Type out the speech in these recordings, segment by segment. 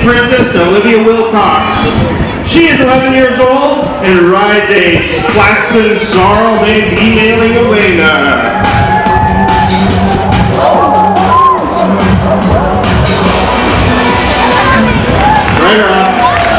Princess Olivia Wilcox. She is 11 years old and rides a Slaxon sorrel named Emailing Elena. Right her up.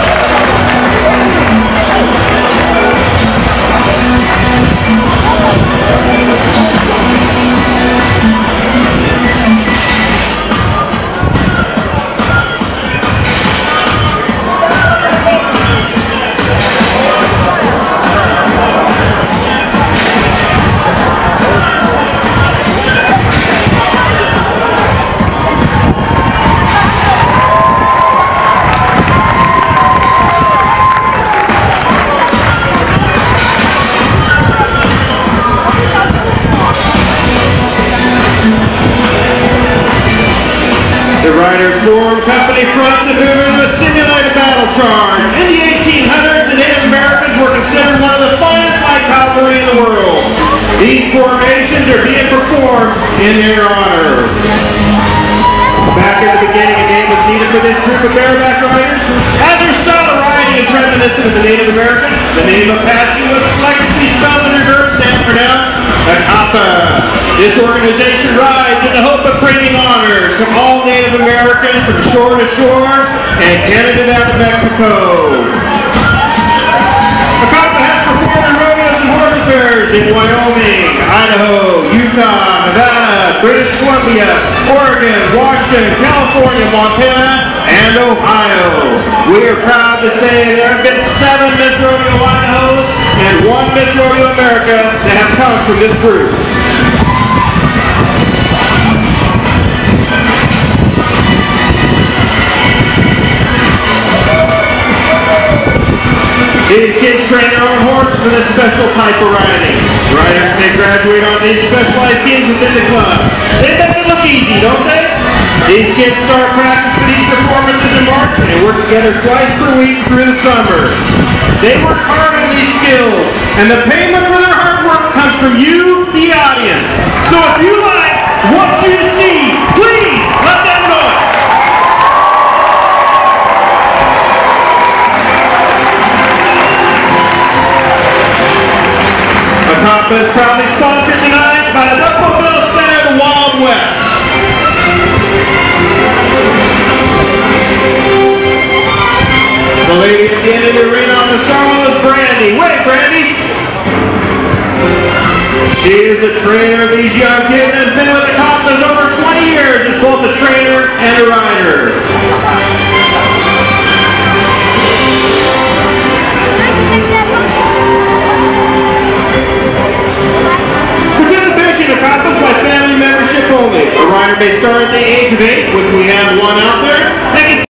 The riders formed company fronts and moved into a simulated battle charge. In the 1800s, the Native Americans were considered one of the finest light cavalry in the world. These formations are being performed in their honor. Back in the beginning, a name was needed for this group of bareback riders. As their style of riding is reminiscent of the Native Americans, the name Apache was selected to be spelled in reverse and pronounced howto. This organization rides in the hope of bringing honor to all Native Americans from shore to shore and Canada down to Mexico. Howto has performed in rodeos and horse fairs in Wyoming, Idaho, Utah, Nevada, British Columbia, Oregon, Washington, California, Montana, and Ohio. We are proud to say there have been 7 Miss Rodeo Idahos and 1 Miss Rodeo America that has come from this group. These kids train their own horses for this special type of riding. Riders may graduate on these specialized teams within the club. They make it look easy, don't they? These kids start practice for these performances in March and they work together twice per week through the summer. They work hard on these skills, and the payment for their hard work comes from you, the audience. So if you like what you see, please let them know it. Howto is proudly sponsored tonight by the Buffalo Bills Center of the Wild West. The lady at the end of the arena on the sorrel is Brandy. Wait, Brandy! She is a trainer of these young kids and has been with the Howtos over 20 years as both a trainer and a rider. Participation in Howtos by family membership only. A rider may start at the age of 8, which we have one out there. They can